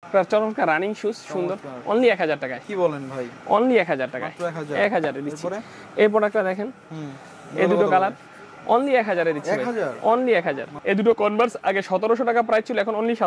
চরমকা running shoes সুন্দর only 1000 টাকায়। কি বলেন ভাই? অনলি 1000 টাকায়, 1000 এ দিচ্ছি। এই প্রোডাক্টটা দেখেন, এই দুটো কালার অনলি 1000 এ দিচ্ছি, অনলি 1000। এই দুটো কনভার্স আগে 1700 টাকা প্রাইস ছিল, এখন অনলি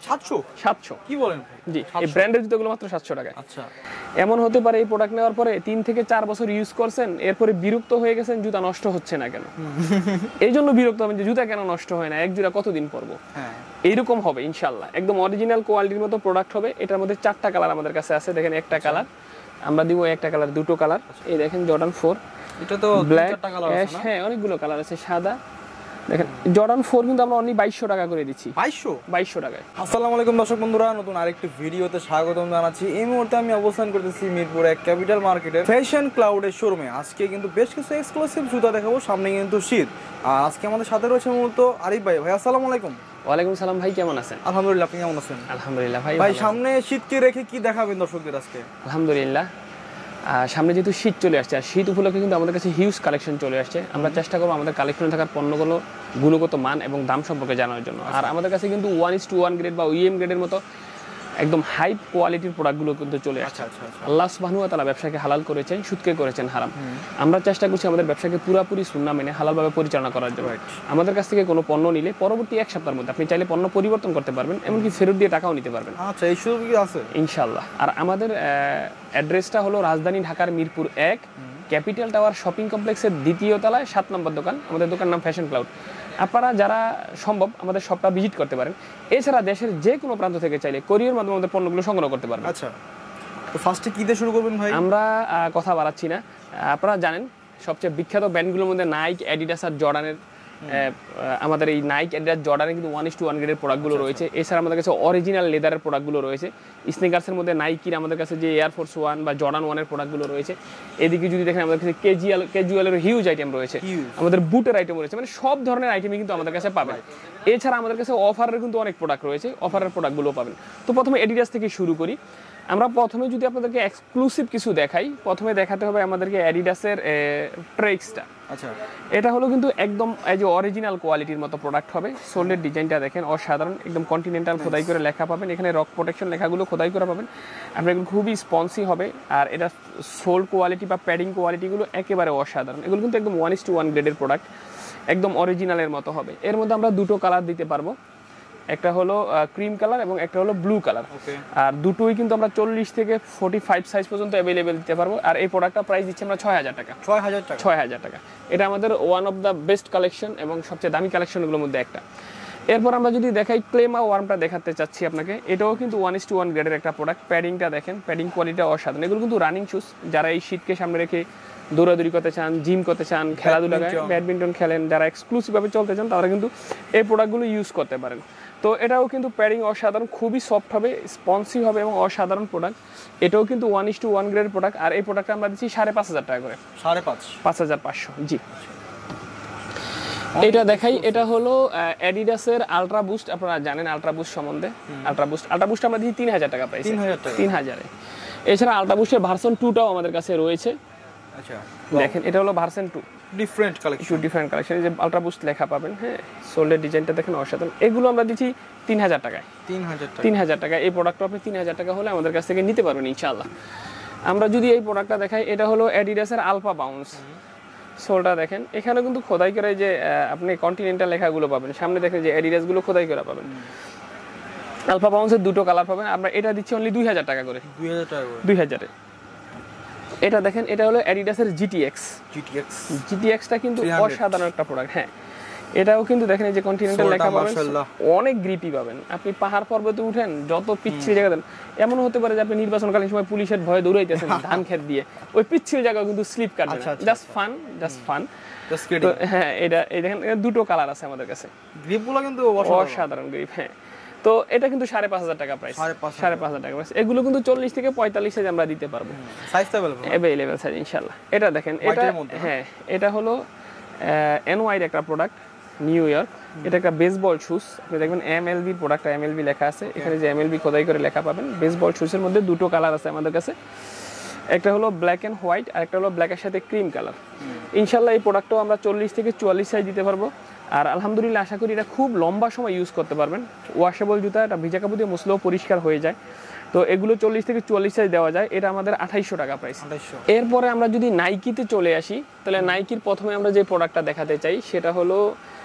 700। কি বলেন? জি, এই ব্র্যান্ডের জুতোগুলো মাত্র 700 টাকায়। আচ্ছা, এমন হতে পারে এই প্রোডাক্ট নেওয়ার পরে 3 থেকে 4 বছর ইউজ করছেন, এরপরে বিরক্ত হয়ে গেছেন জুতা নষ্ট হচ্ছে না কেন, এই জন্য বিরক্ত হবেন যে জুতা কেন নষ্ট হয় না, এক জোড়া কতদিন পরবো। এইরকম হবে ইনশাল্লাহ, একদম অরিজিনাল কোয়ালিটির মতো প্রোডাক্ট হবে। এটার মধ্যে 4টা কালার আমাদের কাছে আছে, দেখেন একটা কালার আমরা দিব, একটা কালার, দুটো কালার। এই দেখেন জর্ডান 4, এটা তো ব্ল্যাক, হ্যাঁ অনেকগুলো কালার আছে, সাদা। দেখেন জর্ডান 4 কিন্তু আমরা অনলি 2200 টাকা করে দিচ্ছি, 2200 টাকায়। আসসালামু আলাইকুম দর্শক বন্ধুরা, নতুন আরেকটি ভিডিওতে স্বাগতম জানাচ্ছি। এই মুহূর্তে আমি অবস্থান করতেছি মিরপুর এক ক্যাপিটাল মার্কেটের ফ্যাশন ক্লাউডের শোরুমে। আজকে কিন্তু বেশ কিছু এক্সক্লুসিভ জুতা দেখাবো, সামনে কিন্তু শীত। আর আজকে আমাদের সাথে রয়েছে মূলত আরিফ ভাই। ভাই আসসালামু আলাইকুম। ওয়ালাইকুম সালাম ভাই, কেমন আছেন? আলহামদুলিল্লাহ, আপনি কেমন আছেন? আলহামদুলিল্লাহ ভাই। ভাই সামনে শীতকে রেখে কি দেখাবেন দর্শকদের আজকে? আলহামদুলিল্লাহ, সামনে যেহেতু শীত চলে আসছে, আর শীত উপলক্ষে কিন্তু আমাদের কাছে হিউজ কালেকশন চলে আসছে। আমরা চেষ্টা করবো আমাদের কালেকশনে থাকার পণ্যগুলো গুণগত মান এবং দাম সম্পর্কে জানার জন্য। আর আমাদের কাছে কিন্তু 1:1 গ্রেড বা ইএম গ্রেডের মতো একদম হাই কোয়ালিটির প্রোডাক্টগুলো কিন্তু চলে আসছে। আল্লাহ সুবহানাহু ওয়া তাআলা ব্যবসাকে হালাল করেছেন, সুদকে করেছেন হারাম। আমরা চেষ্টা করছি আমাদের ব্যবসাকে পুরোপুরি সুন্নাহ মেনে হালালভাবে পরিচালনা করার জন্য। আমাদের কাছ থেকে কোনো পণ্য নিলে পরবর্তী 1 সপ্তাহের মধ্যে আপনি চাইলে পণ্য পরিবর্তন করতে পারবেন, এমনকি ফেরত দিয়ে টাকাও নিতে পারবেন। আচ্ছা, এই সুযোগ কি আছে? ইনশাআল্লাহ। আর আমাদের অ্যাড্রেসটা হলো রাজধানী ঢাকার মিরপুর 1 ক্যাপিটাল টাওয়ার শপিং কমপ্লেক্সের 2য় তলায় 7 নম্বর দোকান। আমাদের দোকান নাম ফ্যাশন ক্লাউড। আপনারা যারা সম্ভব আমাদের শপটা ভিজিট করতে পারেন। এছাড়া দেশের যে কোনো প্রান্ত থেকে চাইলে কোরিয়ার মাধ্যমে আমাদের পণ্যগুলো সংগ্রহ করতে পারবেন। আচ্ছা, তো ফার্স্টে কি দিয়ে শুরু করবেন ভাই? আমরা কথা বাড়াচ্ছি না, আপনারা জানেন সবচেয়ে বিখ্যাত ব্র্যান্ডগুলোর মধ্যে নাইক, অ্যাডিডাস আর জর্ডানের। আমাদের এই নাইক, অ্যাডিডাস, জর্ডানের কিন্তু 1:1 গ্রেডের প্রোডাক্টগুলো রয়েছে। এছাড়া আমাদের কাছে অরিজিনাল লেদারের প্রোডাক্টগুলো রয়েছে। স্নিকার্সের মধ্যে নাইকির আমাদের কাছে যে এয়ারফোর্স 1 বা জর্ডান 1-এর প্রোডাক্টগুলো রয়েছে। এদিকে যদি দেখেন আমাদের কাছে ক্যাজুয়ালের হিউজ আইটেম রয়েছে, আমাদের বুটের আইটেম রয়েছে, মানে সব ধরনের আইটেমই কিন্তু আমাদের কাছে পাবেন। এছাড়া আমাদের কাছে অফারের কিন্তু অনেক প্রোডাক্ট রয়েছে, অফারের প্রোডাক্টগুলো পাবেন। তো প্রথমে অ্যাডিডাস থেকে শুরু করি। আমরা প্রথমে যদি আপনাদেরকে এক্সক্লুসিভ কিছু দেখাই, প্রথমে দেখাতে হবে আমাদেরকে অ্যাডিডাসের ট্রেক্সটা। আচ্ছা, এটা হলো কিন্তু একদম এই যে অরিজিনাল কোয়ালিটির মতো প্রোডাক্ট হবে। সোলের ডিজাইনটা দেখেন অসাধারণ, একদম কন্টিনেন্টাল খোদাই করে লেখা পাবেন। এখানে রক প্রোটেকশন লেখাগুলো খোদাই করে পাবেন। আপনার খুবই স্পন্সি হবে। আর এটা সোল কোয়ালিটি বা প্যাডিং কোয়ালিটিগুলো একেবারে অসাধারণ। এগুলো কিন্তু একদম 1:1 গ্রেডের প্রোডাক্ট, একদম অরিজিনালের মতো হবে। এর মধ্যে আমরা দুটো কালার দিতে পারবো, একটা হলো ক্রিম কালার এবং একটা হলো ব্লু কালার। আর দুটোই কিন্তু আমরা 40 থেকে 45 সাইজ পর্যন্ত অ্যাভেলেবেল দিতে পারবো। আর এই প্রোডাক্টটা প্রাইস দিচ্ছি আমরা 6000 টাকা। 6000 টাকা। এটা আমাদের one of the best collection এবং সবচেয়ে দামি কালেকশনগুলোর মধ্যে একটা। এরপর আমরা যদি দেখাই ক্লেমা ওয়ার্মটা দেখাতে চাচ্ছি আপনাকে। এটাও কিন্তু 1:1 গ্রেডের একটা প্রোডাক্ট। প্যাডিংটা দেখেন, প্যাডিং কোয়ালিটিটা অসাধারণ। এগুলো কিন্তু রানিং শুজ। যারা এই শীতকে সামনে রেখে দৌড়াদৌড়ি করতে চান, জিম করতে চান, খেলাধুলা, ব্যাডমিন্টন খেলেন, যারা এক্সক্লুসিভভাবে চলতে চান, তারা কিন্তু এই প্রোডাক্টগুলো ইউজ করতে পারেন। তো এটাও কিন্তু প্যাডিং অসাধারণ, খুবই সফট হবে, স্পঞ্জি হবে এবং অসাধারণ প্রোডাক্ট। এটাও কিন্তু 1:1 গ্রেড প্রোডাক্ট। আর এই প্রোডাক্টটা আমরা দিচ্ছি 5500 টাকা করে। 5500, জি। এটা দেখাই, এটা হলো অ্যাডিডাসের আলট্রা বুস্ট। আপনারা জানেন আলট্রা বুস্ট সম্বন্ধে। আলট্রা বুস্ট আমরা দিচ্ছি 3000 টাকা প্রাইস। 3000। এছাড়া আলট্রা বুস্টের ভার্সন 2টাও আমাদের কাছে রয়েছে। আচ্ছা, দেখেন এটা হলো ভার্সন 2, ডিফারেন্ট কালেকশন। এই যে আলট্রা বুস্ট লেখা পাবেন, হ্যাঁ, সোলের ডিজাইনটা দেখেন অসাধারণ। এগুলো আমরা দিচ্ছি 3000 টাকায়। 3000 টাকা। এই প্রোডাক্টটা আপনি 3000 টাকা হলে আমাদের কাছ থেকে নিতে পারবেন ইনশাআল্লাহ। আমরা যদি এই প্রোডাক্টটা দেখাই, এটা হলো অ্যাডিডাসের আলফা বাউন্স। সোলটা দেখেন, এখানে কিন্তু খোদাই করে যে আপনি কন্টিনেন্টাল লেখাগুলো পাবেন। সামনে দেখেন যে অ্যাডিডাস গুলো খোদাই করা পাবেন। আলফা বাউন্সের দুটো কালার পাবেন। আমরা এটা দিচ্ছি অনলি 2000 টাকা করে। 2000 এ। এটা দেখেন, এটা হলো অ্যাডিডাসের জিটিএক্সটা কিন্তু অসাধারণ একটা প্রোডাক্ট। হ্যাঁ, এটাও কিন্তু দেখেন এই যে কন্টিনেন্টাল লেখা পাবেন, অনেক গ্রিপি পাবেন। আপনি পাহাড় পর্বতে উঠেন, যত পিচ্ছিল জায়গা দেন, এমন হতে পারে যে আপনি নির্বাচনকালীন সময় পুলিশের ভয়ে দৌড়াইতেছেন ধান ক্ষেত দিয়ে, ওই পিচ্ছিল জায়গা কিন্তু স্লিপ কাটবে না। Just fun. হ্যাঁ, এটা এই দেখেন দুটো কালার আছে আমাদের কাছে। গ্রিপগুলো কিন্তু অসাধারণ গ্রিপ। হ্যাঁ, তো এটা কিন্তু 5500 টাকা প্রাইস। 5500 টাকা প্রাইস। এগুলো কিন্তু 40 থেকে 45 সাইজ আমরা দিতে পারবো। সাইজ अवेलेबल সাইজ ইনশাআল্লাহ। এটা দেখেন, এটা হ্যাঁ, এটা হলো এনওয়াইর একটা প্রোডাক্ট, নিউ ইয়র্ক। এটা একটা বেসবল শুজ। আপনি দেখবেন এমএলবি প্রোডাক্ট, এমএলবি লেখা আছে এখানে, যে এমএলবি খোদাই করে লেখা পাবেন। বেসবল শুজের মধ্যে দুটো কালার আছে আমাদের কাছে, একটা হলো ব্ল্যাক এন্ড হোয়াইট আর একটা হলো ব্ল্যাকের সাথে ক্রিম কালার। ইনশাআল্লাহ এই প্রোডাক্টটাও আমরা 40 থেকে 44 সাইজ দিতে পারবো। আর আলহামদুলিল্লাহ আশা করি এটা খুব লম্বা সময় ইউজ করতে পারবেন। ওয়াশেবল জুতা, এটা ভিজা কাপড় দিয়ে মুছলেও পরিষ্কার হয়ে যায়। তো এগুলো 40 থেকে 44 সাইজ দেওয়া যায়, এটা আমাদের 2800 টাকা প্রাইস। 2800। এরপরে আমরা যদি নাইকিতে চলে আসি, তাহলে নাইকির প্রথমে আমরা যে প্রোডাক্টটা দেখাতে চাই সেটা হলো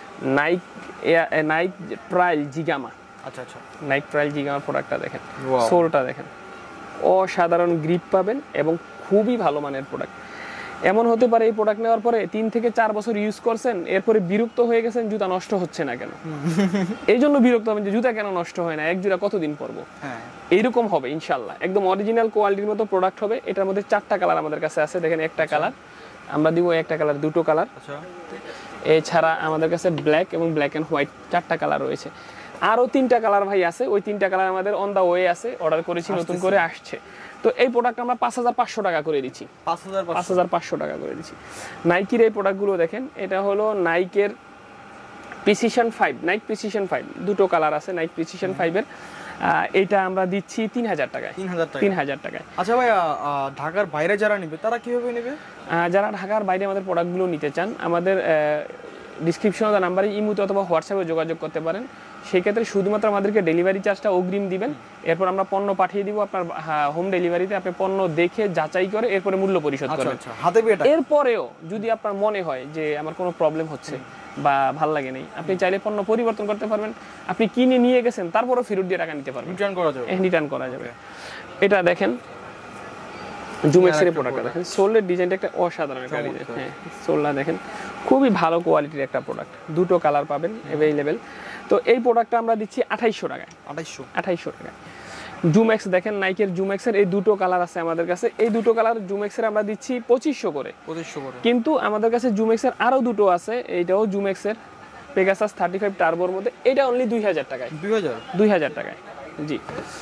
নাইক ট্রায়াল জিগামা। আচ্ছা আচ্ছা, নাইক ট্রায়াল জিগামার প্রোডাক্টটা দেখেন, সোলটা দেখেন, অসাধারণ গ্রিপ পাবেন এবং খুবই ভালো মানের প্রোডাক্ট। এমন হতে পারে এই প্রোডাক্ট নেওয়ার পরে 3 থেকে 4 বছর ইউজ করছেন, এরপরে বিরক্ত হয়ে গেছেন জুতা নষ্ট হচ্ছে না কেন, এই জন্য বিরক্ত হবেন যে জুতা কেন নষ্ট হয় না, এক জোড়া কতদিন পরবো। এইরকম হবে ইনশাল্লাহ, একদম অরিজিনাল কোয়ালিটির মতো প্রোডাক্ট হবে। এটার মধ্যে 4টা কালার আমাদের কাছে আছে, দেখেন একটা কালার আমরা দিব, একটা কালার, দুটো কালার। এছাড়া আমাদের কাছে ব্ল্যাক এবং ব্ল্যাক এন্ড হোয়াইট 4টা কালার রয়েছে। আরো 3টা কালার ভাই আছে, ওই 3টা কালার আমাদের অন দা ওয়ে আছে, অর্ডার করেছি, নতুন করে আসছে। তো এই প্রোডাক্ট আমরা 5500 টাকা করে দিচ্ছি, 5500 টাকা করে দিচ্ছি। নাইকির এই প্রোডাক্টগুলো দেখেন, এটা হলো নাইকের প্রিসিশন 5, নাইক প্রিসিশন 5, দুটো কালার আছে নাইক প্রিসিশন 5 এর। এটা আমরা দিচ্ছি 3000 টাকায়। 3000 টাকায়। আচ্ছা ভাই, ঢাকার বাইরে যারা নেবে তারা কিভাবে নেবে? যারা ঢাকার বাইরে আমাদের প্রোডাক্টগুলো নিতে চান, আমাদের ডিসক্রিপশনে দেওয়া নাম্বারে ইমোতে অথবা হোয়াটসঅ্যাপে যোগাযোগ করতে পারেন। সেই ক্ষেত্রে শুধুমাত্র আমাদেরকে ডেলিভারি চার্জটা অগ্রিম দিবেন, এরপর আমরা পণ্য পাঠিয়ে দিব আপনার হোম ডেলিভারিতে। আপনি পণ্য দেখে যাচাই করে এরপরে মূল্য পরিশোধ করবেন। এরপরেও যদি আপনার মনে হয় যে আমার কোনো প্রবলেম হচ্ছে বা ভাল লাগে নেই, আপনি চাইলে পণ্য পরিবর্তন করতে পারবেন। আপনি কিনে নিয়ে গেছেন, তারপরও ফেরত দিয়ে টাকা নিতে পারবেন, রিটার্ন করা যাবে। এটা দেখেন জুমেক্সের প্রোডাক্টটা দেখেন, সোলের ডিজাইনটা একটা অসাধারণ একটা ডিজাইন। হ্যাঁ, সোলটা দেখেন, খুবই ভালো কোয়ালিটির একটা প্রোডাক্ট, দুটো কালার পাবেন অ্যাভেলেবেল। তো এই প্রোডাক্টটা আমরা দিচ্ছি 2800 টাকায়। 2800 টাকায়। জুমেক্স দেখেন, নাইকের জুমেক্সের এই দুটো কালার আছে আমাদের কাছে, এই দুটো কালার জুমেক্সের আমরা দিচ্ছি 2500 করে। কিন্তু আমাদের কাছে জুমেক্সের আরো দুটো আছে, এইটাও জুমেক্সের পেগাসাস 35 টার্বোর মধ্যে, এটা অনলি 2000 টাকায়। 2000 টাকায়, জি।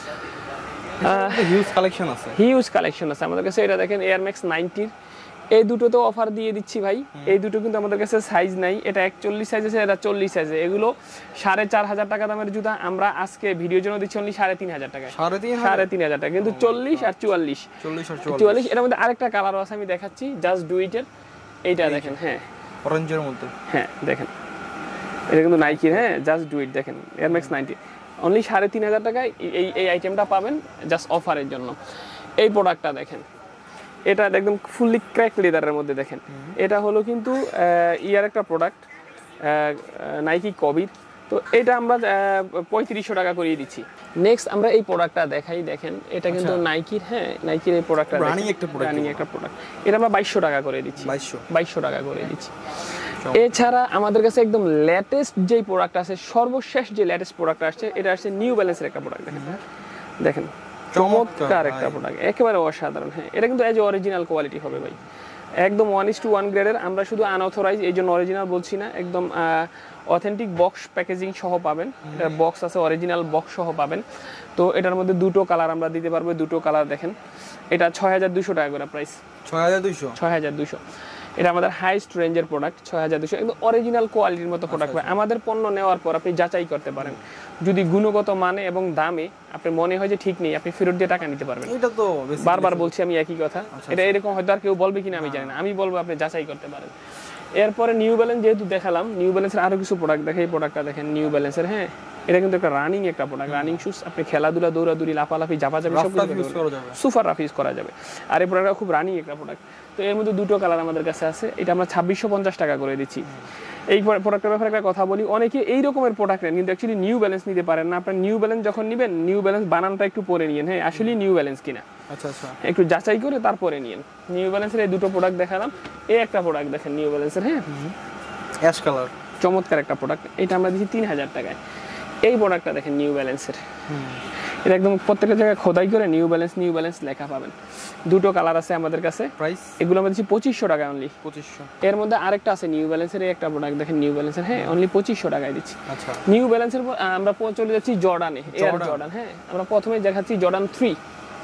হিউজ কালেকশন আছে আমাদের কাছে। এটা দেখেন এয়ার ম্যাক্স 90, এই দুটো তো অফার দিয়ে দিচ্ছি ভাই। এই দুটো কিন্তু আমাদের কাছে সাইজ নাই, এটা 41 সাইজ আছে, এটা 40 সাইজে। এগুলো 4500 টাকা দামের জুতা, আমরা আজকে ভিডিওর জন্য দিচ্ছি অনলি 3500 টাকায়। 3500 টাকা, কিন্তু 40 আর 44। এর মধ্যে আরেকটা কালারও আছে, আমি দেখাচ্ছি, জাস্ট ডু ইট এর। এইটা দেখেন, হ্যাঁ অরেঞ্জের মধ্যে, হ্যাঁ দেখেন, এটা কিন্তু নাইকির, হ্যাঁ জাস্ট ডু ইট দেখেন, এয়ার ম্যাক্স 90 অনলি 3500 টাকায় এই আইটেমটা পাবেন জাস্ট অফারের জন্য। এই প্রোডাক্টটা দেখেন, এটা একদম ফুললি ক্র্যাক লেদারের মধ্যে দেখেন। এটা হলো কিন্তু ইয়ার একটা প্রোডাক্ট, নাইকি কবির। তো এটা আমরা 3500 টাকা করিয়ে দিচ্ছি। নেক্সট আমরা এই প্রোডাক্টটা দেখাই, দেখেন এটা কিন্তু নাইকির, হ্যাঁ নাইকির এই প্রোডাক্টটা রানিং একটা প্রোডাক্ট, এটা আমরা 2200 টাকা করে দিচ্ছি। 2200 টাকা করে দিচ্ছি। এছাড়া আমাদের কাছে একদম লেটেস্ট যেই প্রোডাক্ট আছে, সর্বশেষ যে লেটেস্ট প্রোডাক্ট আসছে, এটা আসছে নিউ ব্যালেন্সের একটা প্রোডাক্ট। দেখেন চমৎকার একটা প্রোডাক্ট, একেবারে অসাধারণ। হ্যাঁ, এটা কিন্তু এজ অরিজিনাল কোয়ালিটি হবে ভাই, একদম 1:1 গ্রেডের। আমরা শুধু আনঅথরাইজ, এই জন্য অরিজিনাল বলছি না, একদম অথেন্টিক বক্স প্যাকেজিং সহ পাবেন। এটার বক্স আছে, অরিজিনাল বক্স সহ পাবেন। তো এটার মধ্যে দুটো কালার আমরা দিতে পারবো, দুটো কালার দেখেন। এটা 6200 টাকা করে প্রাইস। 6200। এটা আমাদের হাইস্ট রেঞ্জের প্রোডাক্ট, 6200, একদম অরিজিনাল কোয়ালিটির মতো প্রোডাক্ট। আমাদের পণ্য নেওয়ার পর আপনি যাচাই করতে পারেন, যদি গুণগত মানে এবং দামে আপনি মনে হয় যে ঠিক নেই, আপনি ফেরত দিয়ে টাকা নিতে পারবেন। এটা তো বারবার বলছি আমি একই কথা, এটা এরকম হয়তো আর কেউ বলবে কিনা আমি জানি না, আমি বলবো আপনি যাচাই করতে পারেন। এরপরে নিউ ব্যালেন্স যেহেতু দেখালাম, নিউ ব্যালেন্সের আরো কিছু প্রোডাক্ট দেখে, এই প্রোডাক্টটা দেখেন নিউ ব্যালেন্সের। হ্যাঁ, এটা কিন্তু একটা রানিং একটা প্রোডাক্ট, রানিং শুজ। আপনি খেলাধুলা, দৌড়াদৌড়ি, লাফালাফি, ঝাপাঝাপি সব সুপার রাফ ইউজ করা যাবে। আর এই প্রোডাক্টটা খুব রানিং একটা প্রোডাক্ট। তো এর মধ্যে দুটো কালার আমাদের কাছে আছে, এটা আমরা 2650 টাকা করে দিচ্ছি। এই প্রোডাক্টের ব্যাপারে একটা কথা বলি, অনেকে এই রকমের প্রোডাক্ট নেন কিন্তু অ্যাকচুয়ালি নিউ ব্যালেন্স নিতে পারেন না। আপনার নিউ ব্যালেন্স যখন নেবেন, নিউ ব্যালেন্স বানানটা একটু পরে নিয়েন, হ্যাঁ আসলে নিউ ব্যালেন্স কিনা একটু যাচাই করে তারপরে নিয়েন। নিউ ব্যালেন্সের এই দুটো প্রোডাক্ট দেখালাম, এই একটা প্রোডাক্ট দেখেন নিউ ব্যালেন্সের, হ্যাঁ অ্যাশ কালার, চমৎকার একটা প্রোডাক্ট। এটা আমরা দিচ্ছি 3000 টাকায়। এই প্রোডাক্টটা দেখেন নিউ ব্যালেন্সের, এটা একদম প্রত্যেকটা জায়গায় খোদাই করে নিউ ব্যালেন্স লেখা পাবেন। দুটো কালার আছে আমাদের কাছে, প্রাইস এগুলো আমরা দিচ্ছি 2500 টাকা অনলি। 2500। এর মধ্যে আরেকটা আছে নিউ ব্যালেন্সের, এই একটা প্রোডাক্ট দেখেন নিউ ব্যালেন্সের, হ্যাঁ অনলি 2500 টাকায় দিচ্ছি। আচ্ছা, নিউ ব্যালেন্সের আমরা চলে যাচ্ছি জর্ডানে, এয়ার জর্ডান। হ্যাঁ, আমরা প্রথমে দেখাচ্ছি জর্ডান 3।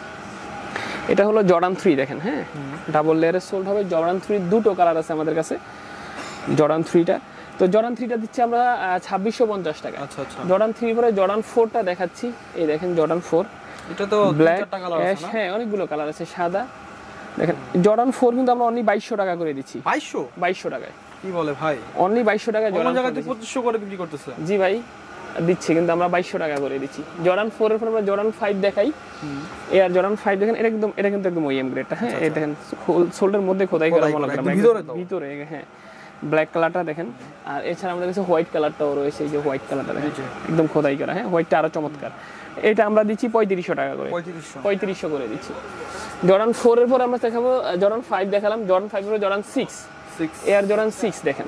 এটা হলো জর্ডান 3 দেখেন, হ্যাঁ ডাবল লেয়ারের সোল হবে। জর্ডান 3 দুটো কালার আছে আমাদের কাছে, জর্ডান 3টা। তো জর্ডান 3টা দিচ্ছি আমরা 2650 টাকা। আচ্ছা আচ্ছা। জর্ডান 3 পরে জর্ডান 4টা দেখাচ্ছি, এই দেখেন জর্ডান 4। এটা তো ব্ল্যাক, হ্যাঁ অনেকগুলো কালার আছে, সাদা দেখেন। জর্ডান 4 কিন্তু আমরা অনলি 2200 টাকা করে দিচ্ছি। 2200 টাকায়। কি বলে ভাই, অনলি 2200 টাকায়। জর্ডান জায়গাতে 2500 করে বিক্রি করতেছে। জি ভাই, দিচ্ছি, কিন্তু আমরা 2200 টাকা করে দিচ্ছি। জর্ডান 4 এর পর আমরা জর্ডান 5 দেখাই। এয়ার জর্ডান 5 দেখেন, এটা কিন্তু একদম ওএম গ্রেডটা। হ্যাঁ, এই দেখেন সোলের মধ্যে খোদাই করা মনোগ্রাম ভিতরে। হ্যাঁ, ব্ল্যাক কালারটা দেখেন। আর এছাড়া আমাদের কাছে হোয়াইট কালারটাও রয়েছে, এই যে হোয়াইট কালারটা দেখেন, একদম খোদাই করা। হ্যাঁ, হোয়াইটটা আরো চমৎকার। এটা আমরা দিচ্ছি 3500 টাকা করে। 3500 করে দিচ্ছি। জর্ডান 4 এর পর আমরা দেখাবো জর্ডান 5 দেখালাম, জর্ডান 5 এর পর জর্ডান 6 এয়ার জর্ডান 6 দেখেন।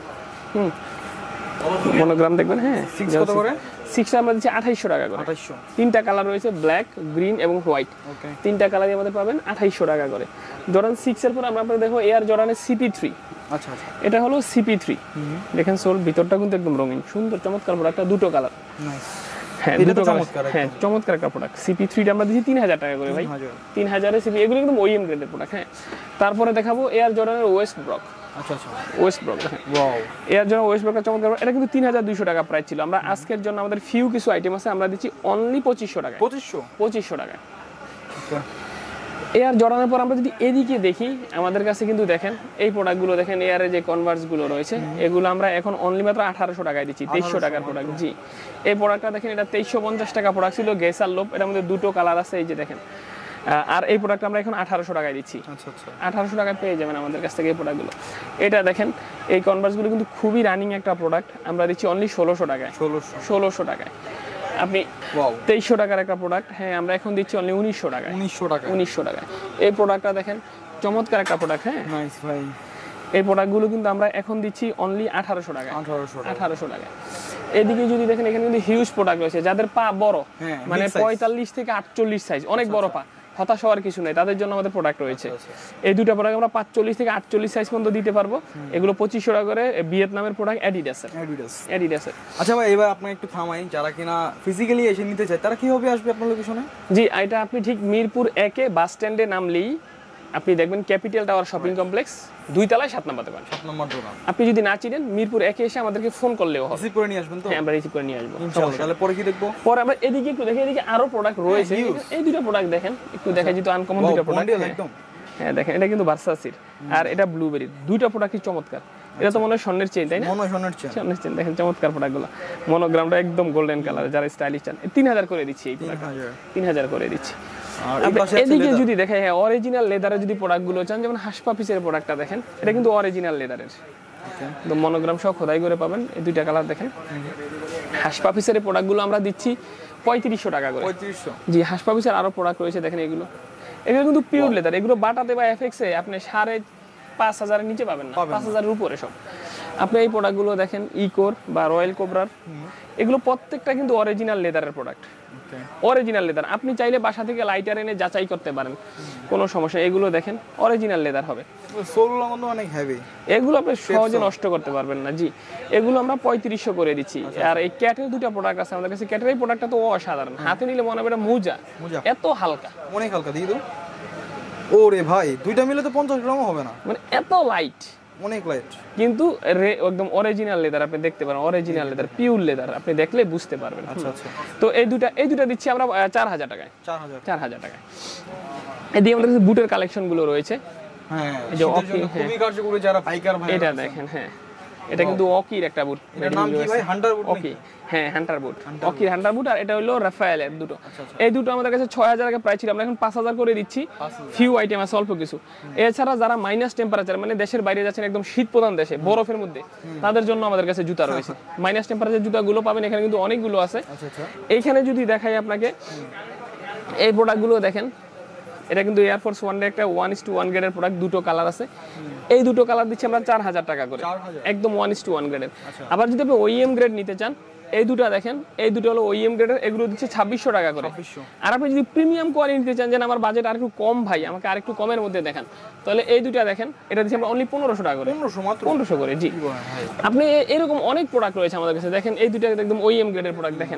মনোগ্রাম দেখবেন। হ্যাঁ, 6 কত করে? 6 আমরা দিচ্ছি 2800 টাকা করে। 2800। তিনটা কালার রয়েছে, ব্ল্যাক, গ্রিন এবং হোয়াইট। তিনটা কালারই আমাদের পাবেন 2800 টাকা করে। জর্ডান 6 এর পর আমরা আপনাদের দেখো এয়ার জর্ডানের CP3। আচ্ছা, এটা হলো CP3। দেখেন সোল ভিতরটা কিন্তু একদম রঙিন, সুন্দর চমৎকার প্রোডাক্টটা, দুটো কালার। হ্যাঁ, দুটো চমৎকার। হ্যাঁ, চমৎকার একটা প্রোডাক্ট। CP3টা আমরা দিচ্ছি 3000 টাকা করে ভাই। 3000 এর CP, এগুলো একদম ওএম গ্রেডের প্রোডাক্ট। হ্যাঁ, তারপরে দেখাবো এয়ার জর্ডানের ওয়েস্ট ব্রক। আচ্ছা, ওয়েস্ট ব্রক। ওয়াও, এর জন্য ওয়েস্ট ব্রকটা চমৎকার। এটা কিন্তু 3200 টাকা প্রাইস ছিল। আমরা আজকের জন্য আমাদের ফিউ কিছু আইটেম আছে, আমরা দিচ্ছি অনলি 2500 টাকা। 2500 টাকা। এয়ার জর্ডানের পর আমরা যদি এদিকে দেখি, আমাদের কাছে কিন্তু দেখেন এই প্রোডাক্টগুলো দেখেন, এয়ারে যে কনভার্সগুলো রয়েছে এগুলো আমরা এখন অনলি মাত্র 1800 টাকায় দিচ্ছি। 2300 টাকার প্রোডাক্ট। জি, এই প্রোডাক্টটা দেখেন, এটা 2350 টাকা প্রোডাক্ট ছিল, গেসার লোপ। এটার মধ্যে দুটো কালার আছে, এই যে দেখেন। আর এই প্রোডাক্ট আমরা এখন 1800 টাকায় দিচ্ছি। 1800 টাকায় পেয়ে যাবেন আমাদের কাছ থেকে এই প্রোডাক্টগুলো। এটা দেখেন, এই কনভার্সগুলো কিন্তু খুবই রানিং একটা প্রোডাক্ট, আমরা দিচ্ছি অনলি 1600 টাকায়। 1600 টাকায় আপনি 2300 টাকার একটা প্রোডাক্ট। হ্যাঁ, আমরা এখন দিচ্ছি অনলি 1900 টাকায়। 1900 টাকায় এই প্রোডাক্টটা দেখেন, চমৎকার একটা প্রোডাক্ট। হ্যাঁ, নাইস ভাই। এই প্রোডাক্টগুলো কিন্তু আমরা এখন দিচ্ছি অনলি 1800 টাকায়। 1800 টাকায়। এদিকে যদি দেখেন, এখানে কিন্তু হিউজ প্রোডাক্ট রয়েছে, যাদের পা বড়, মানে 45 থেকে 48 সাইজ, অনেক বড় পা, হতাশ হওয়ার কিছু নেই, তাদের জন্য আমাদের প্রোডাক্ট রয়েছে। এই দুটো প্রোডাক্ট আমরা 45 থেকে 48 সাইজ পর্যন্ত দিতে পারবো। এগুলো 2500 টাকা করে। ভিয়েতনামের প্রোডাক্ট, অ্যাডিডাসের। আচ্ছা ভাই, এবার আপনাকে একটু থামাই, যারা কিনা ফিজিক্যালি এসে নিতে চায় তারা কিভাবে আসবে আপনার লোকেশনে? জি, এটা আপনি ঠিক মিরপুর 1 এ বাস স্ট্যান্ডে নামলেই আপনি দেখবেন ক্যাপিটাল টাওয়ার শপিং কমপ্লেক্স, 2 তলায় 7 নম্বর দোকান। 7 নম্বর দোকান। আপনি যদি না চিনেন, মিরপুর 1 এ এসে আমাদেরকে ফোন করলেও হবে। রিসিভ করে নিয়ে আসবেন তো? হ্যাঁ, আমরা রিসিভ করে নিয়ে আসবো ইনশাআল্লাহ। তাহলে পরে কি দেখবো? পরে আমরা এদিকে একটু দেখি, এদিকে আরো প্রোডাক্ট রয়েছে। এই দুটো প্রোডাক্ট দেখেন, একটু দেখাই, যেহেতু আনকমন দুটো প্রোডাক্ট একদম। হ্যাঁ, দেখেন, এটা কিন্তু ভার্সাসির আর এটা ব্লুবেরি, দুটো প্রোডাক্টই চমৎকার। এটা তো মনে হয় স্বর্ণের চেইন, তাই না? মনে হয় স্বর্ণের চেইন। দেখেন চমৎকার প্রোডাক্টগুলো, মনোগ্রামটা একদম গোল্ডেন কালার। যারা স্টাইলিশ চান, 3000 করে দিচ্ছি এই প্রোডাক্ট। 3000 করে দিচ্ছি। এদিকে যদি দেখেন, হ্যাঁ, অরিজিনাল লেদারের যদি প্রোডাক্টগুলো চান, যেমন হাসপা পিসের প্রোডাক্টটা দেখেন, এটা কিন্তু অরিজিনাল লেদারের, একদম মনোগ্রাম সহ খোদাই করে পাবেন। এই দুইটা কালার দেখেন। হাসপা পিসের প্রোডাক্টগুলো আমরা দিচ্ছি 3500 টাকা করে। 3500। জি, হাসপা পিসের আরো প্রোডাক্ট রয়েছে, দেখেন এগুলো কিন্তু পিওর লেদার। এগুলো বাটাতে বা এফএক্সে আপনি 5000 এর নিচে পাবেন না, 5000 এর উপরে সব। আপনি এই প্রোডাক্টগুলো দেখেন, ইকোর বা রয়্যাল কোবরার, এগুলো প্রত্যেকটা কিন্তু অরিজিনাল লেদারের প্রোডাক্ট। Original leather. আপনি চাইলে বাসা থেকে লাইটার এনে যাচাই করতে পারেন, কোনো সমস্যা। এগুলো দেখেন অরিজিনাল লেদার হবে। সোলগুলো কিন্তু অনেক হেভি, এগুলো আপনি সহজে নষ্ট করতে পারবেন না। জি, এগুলো আমরা 3500 করে দিচ্ছি। আর এই ক্যাটের দুটো প্রোডাক্ট আছে আমাদের কাছে। ক্যাটের এই প্রোডাক্টটা তো অসাধারণ, হাতে নিলে মনে হবে এটা মোজা, এত হালকা, অনেক হালকা। দিয়ে দাও। ওরে ভাই, দুইটা মিলে তো 50 গ্রামও হবে না, মানে এত লাইট, অনেক লাইট, কিন্তু একদম অরিজিনাল লেদার। আপনি দেখতে পারেন, অরিজিনাল লেদার, পিওর লেদার, আপনি দেখলে বুঝতে পারবেন। আচ্ছা, তো এই দুটা দিচ্ছি আমরা 4000 টাকায়। 4000 টাকায়। এদিকে আমাদের কাছে বুটের কালেকশন গুলো রয়েছে। হ্যাঁ, এই যে খুবই কার্যকরী যারা বাইকার ভাই, এটা দেখেন। হ্যাঁ, এটা কিন্তু অকির একটা বুট। এটার নাম কি ভাই? হান্টার বুট। ওকে, হ্যাঁ, হান্টার বুট, অকির হান্টার বুট। আর এটা হলো রাফায়েলের দুটো। এই দুটো আমাদের কাছে 6000 টাকা প্রাইস ছিল, আমরা এখন 5000 করে দিচ্ছি। ফিউ আইটেম আছে, অল্প কিছু। এছাড়া যারা মাইনাস টেম্পারেচার, মানে দেশের বাইরে যাচ্ছেন, একদম শীত প্রধান দেশে, বরফের মধ্যে, তাদের জন্য আমাদের কাছে জুতা রয়েছে। মাইনাস টেম্পারেচার জুতাগুলো পাবেন এখানে, কিন্তু অনেকগুলো আছে। এইখানে যদি দেখাই আপনাকে, এই প্রোডাক্টগুলো দেখেন, এটা কিন্তু এয়ারফোর্স 1 এর একটা 1:1 গ্রেডের প্রোডাক্ট। দুটো কালার আছে, এই দুটো কালার দিচ্ছি আমরা 4000 টাকা করে, একদম 1:1 গ্রেডের। আবার যদি আপনি ওইএম গ্রেড নিতে চান, এই দুটো দেখেন, এই দুটো হলো ওইএম গ্রেডের, এগুলো দিচ্ছে 2600 টাকা করে। আর আপনি যদি প্রিমিয়াম কোয়ালিটি নিতে চান, যে আমার বাজেট আর একটু কম ভাই, আমাকে আর একটু কমের মধ্যে দেখান, তাহলে এই দুটো দেখেন, এটা দিচ্ছি আমরা অনলি 1500 টাকা করে। 1500 করে। জি, আপনি এরকম অনেক প্রোডাক্ট রয়েছে আমাদের কাছে। দেখেন এই দুটো একদম ওইএম গ্রেডের প্রোডাক্ট দেখেন,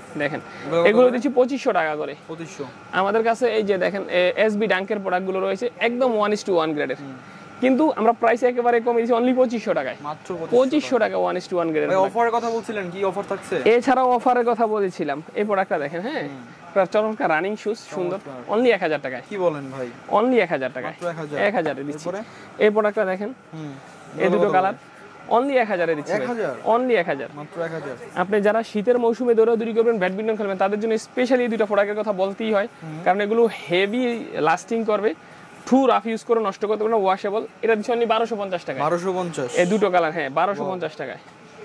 এগুলো দিচ্ছি 2500 টাকা করে। 2500। আমাদের কাছে এই যে দেখেন এসবি ডাঙ্কের প্রোডাক্টগুলো রয়েছে, একদম 1:1 গ্রেডের, কিন্তু আমরা প্রাইস একেবারে কমে দিয়েছি অনলি 2500 টাকায়। মাত্র 2500 টাকা 1:1 গ্রেডের। ভাই, অফারের কথা বলছিলেন, কি অফার থাকছে? এছাড়াও অফারের কথা বলেছিলাম, এই প্রোডাক্টটা দেখেন। হ্যাঁ, চমৎকার রানিং শুজ, সুন্দর, অনলি 1000 টাকায়। কি বলেন ভাই? অনলি 1000 টাকায়, 1000 এ দিচ্ছি। এই প্রোডাক্টটা দেখেন, এই দুটো কালার, অনলি 1000 এ দিচ্ছি, 1000 অনলি 1000, মাত্র 1000। আপনি যারা শীতের মৌসুমে দৌড়াদৌড়ি করবেন, ব্যাডমিন্টন খেলবেন, তাদের জন্য স্পেশালি এই দুটো প্রোডাক্টের কথা বলতেই হয়, কারণ এগুলো হেভি লাস্টিং করবে, টু রাফ ইউজ করে নষ্ট করতে পারবে না, ওয়াশেবল। এটা দিচ্ছি অনলি 1250 টাকা, 1250 এই দুটো কালার, হ্যাঁ 1250 টাকায়।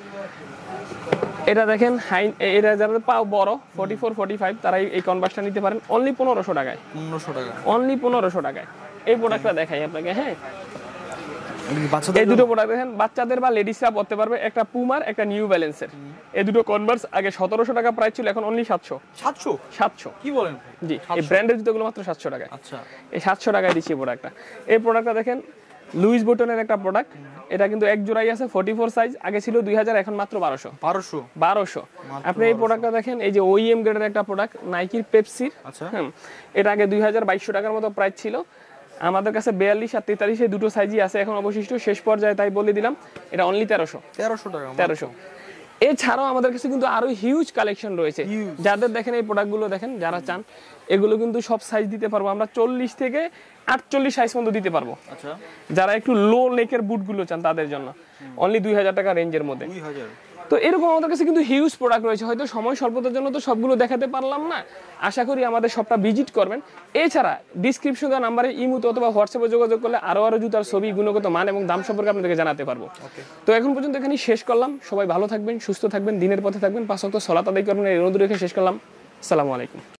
এটা দেখেন হাই, এটা যারা পাও বড় 44 45 তারা এই কনভার্সটা নিতে পারেন অনলি 1500 টাকায়, 1500 টাকা, অনলি 1500 টাকায়। এই প্রোডাক্টটা দেখাই আপনাকে, হ্যাঁ বাচ্চাদের এই দুটো প্রোডাক্ট দেখেন, বাচ্চাদের বা লেডিসরা পড়তে পারবে, একটা পুমার একটা নিউ ব্যালেন্সের। এই দুটো কনভার্স আগে 1700 টাকা প্রাইস ছিল, এখন অনলি 700 কি বলেন? জি, এই ব্র্যান্ডের জুতোগুলো মাত্র 700 টাকায়। আচ্ছা, এই 700 টাকায় দিচ্ছি এই প্রোডাক্টটা। এই প্রোডাক্টটা দেখেন লুইস বুটনের একটা প্রোডাক্ট, এটা কিন্তু এক জোড়াই আছে 44 সাইজ, আগে ছিল 2000, এখন মাত্র 1200। আপনি এই প্রোডাক্টটা দেখেন, এই যে ওইএম গ্রেডের একটা প্রোডাক্ট, নাইকির পেপসির। আচ্ছা, এটা আগে 2200 টাকার মতো প্রাইস ছিল, আমাদের কাছে 42 আর 43 এই দুটো সাইজই আছে এখন অবশিষ্ট, শেষ পর্যায়ে তাই বলে দিলাম এটা অনলি 1300 টাকা। 1300। এছাড়াও আমাদের কাছে কিন্তু আরো হিউজ কালেকশন রয়েছে, যাদের দেখেন এই প্রোডাক্টগুলো দেখেন, যারা চান এগুলো কিন্তু সব সাইজ দিতে পারবো আমরা, 40 থেকে 48 সাইজ পর্যন্ত দিতে পারবো। আচ্ছা, যারা একটু লো নেকের বুটগুলো চান তাদের জন্য অনলি 2000 টাকা রেঞ্জের মধ্যে। 2000। তো এরকম আমাদের কাছে কিন্তু হিউজ প্রোডাক্ট রয়েছে, হয়তো সময় স্বল্পতার জন্য তো সবগুলো দেখাতে পারলাম না, আশা করি আমাদের শপটা ভিজিট করবেন। এছাড়া ডিসক্রিপশন দেওয়া নাম্বারে ইমুতে অথবা হোয়াটসঅ্যাপে যোগাযোগ করলে আরো জুতার ছবি, গুণগত মান এবং দাম সম্পর্কে আপনাদেরকে জানাতে পারবো। তো এখন পর্যন্ত এখানেই শেষ করলাম, সবাই ভালো থাকবেন, সুস্থ থাকবেন, দিনের পথে থাকবেন, 5 ওয়াক্ত সালাত আদায় করবেন, এই অনুরোধ রেখে শেষ করলাম। আসসালামু আলাইকুম।